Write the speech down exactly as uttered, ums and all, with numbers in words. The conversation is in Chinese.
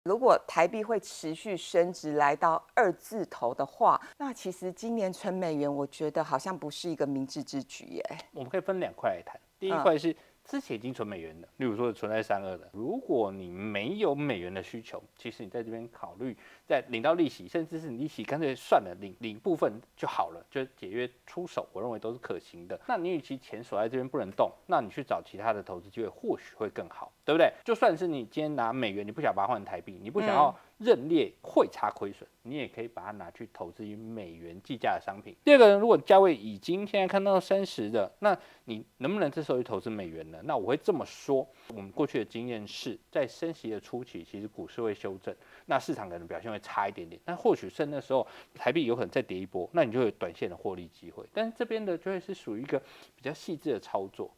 如果台币会持续升值来到二字头的话，那其实今年存美元，我觉得好像不是一个明智之举耶。 我们可以分两块来谈。第一嗯块是之前已经存美元的，例如说存在三二的，如果你没有美元的需求，其实你在这边考虑在领到利息，甚至是你利息干脆算了，领领部分就好了，就解约出手，我认为都是可行的。那你与其钱锁在这边不能动，那你去找其他的投资机会，或许会更好，对不对？就算是你今天拿美元，你不想把它换成台币，你不想要认列汇差亏损，你也可以把它拿去投资于美元计价的商品。第二个，如果价位已经现在看到三十的，那你能不能这时候去投资美元呢？那我会这么说，我们过去的经验是在升息的初期，其实股市会修正，那市场可能表现会差一点点，但或许是那时候台币有可能再跌一波，那你就有短线的获利机会。但是这边的就会是属于一个比较细致的操作，